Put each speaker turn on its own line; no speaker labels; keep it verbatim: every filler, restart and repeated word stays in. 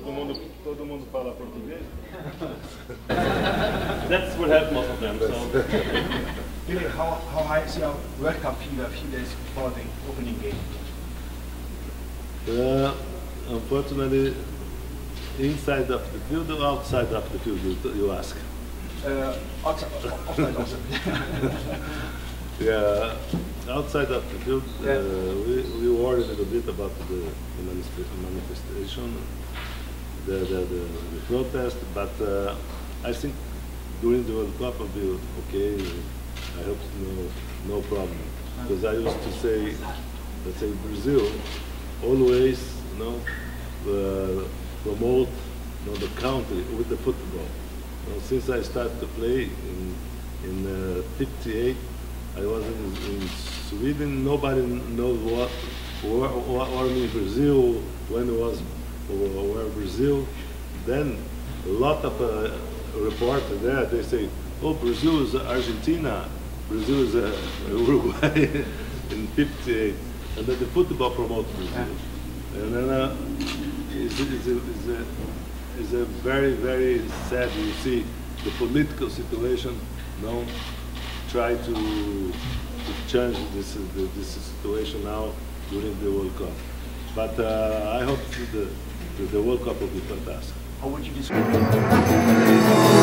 Todo mundo, todo mundo fala português? That's what helped most of them. So.
Really, how, how high is your World Cup fever a few days before the opening game?
Uh, unfortunately, inside of the field or outside of the field, you, you ask?
Uh, outside, outside also.
Yeah, outside of the field, uh,
yeah.
we, we worried a little bit about the, the manifestation, the, the, the, the protest, but uh, I think during the World Cup will be okay. I hope no, no problem. Because I used to say, let's say Brazil always, you know, uh, promote, you know, the country with the football. You know, since I started to play in in uh, fifty-eight, I was in, in Sweden. Nobody knows what war, war, war in Brazil, when it was war Brazil. Then a lot of uh, reporters there, they say, oh, Brazil is Argentina, Brazil is uh, Uruguay in fifty-eight. And then the football promotes Brazil. And then uh, it's, it's, a, it's, a, it's a very, very sad. You see the political situation, you know, try to, to change this, this situation now during the World Cup. But uh, I hope the, the, the World Cup will be fantastic.
How would you describe